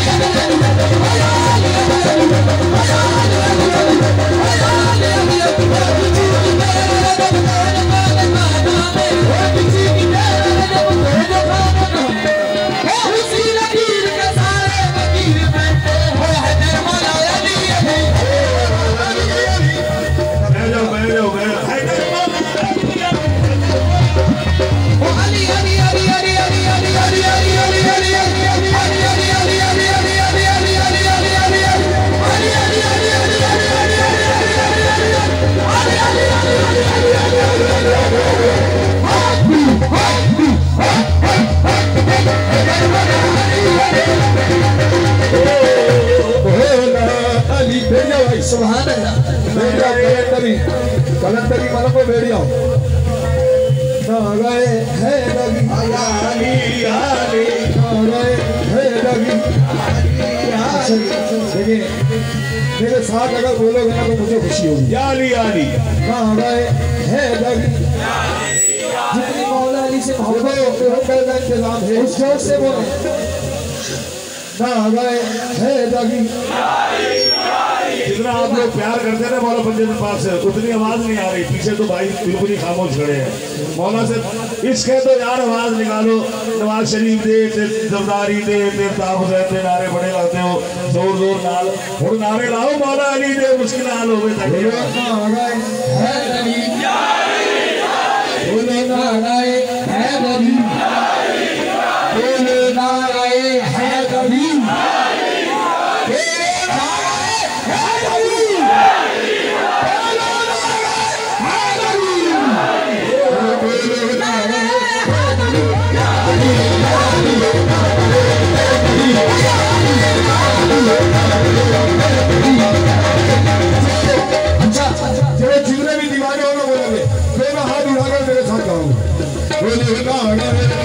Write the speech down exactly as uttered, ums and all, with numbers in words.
सुभान अल्लाह कलंदरी कलंदरी मन को भेड़िया ना गए है नबी आली आली ना गए है नबी देखिए मेरे साथ अगर बोलोगे ना तो मुझे खुशी होगी आली आली ना गए है नबी जितनी मौला अली से मोहब्बत का इंतजाम है उस जोर से बोले ना गए है नबी। जितना आप लोग प्यार करते हैं मौला पंजाब पाक से उतनी आवाज नहीं आ रही, पीछे तो भाई बिल्कुल ही खामोश खड़े हैं। मौला से इसके तो यार आवाज निकालो, नवाज शरीफ दे जरदारी दे ताब हुसैन दे नारे बड़े लाते हो जोर जोर नाल और नारे लाओ मौला अली दे मुश्किल हाल हो गए ताकि जितने भी दीवाने हो बोलोगे, हाथ उठाकर मेरे साथ गाओ।